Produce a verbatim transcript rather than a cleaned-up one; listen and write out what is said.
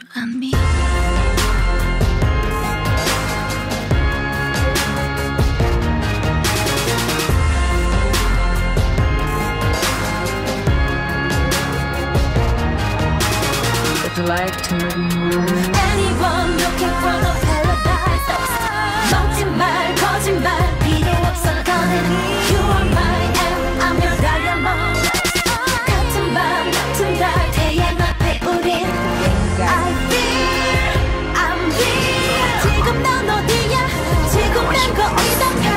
and me. Would you like to remove Anyone looking for a paradise? 먹지 말 거짓말 필요 없어 너는 You are mine and I'm your diamond. 같은 밤 같은 달 태양 앞에 우린 I feel I'm real. 지금 넌 어디야? 지금 난 거기다.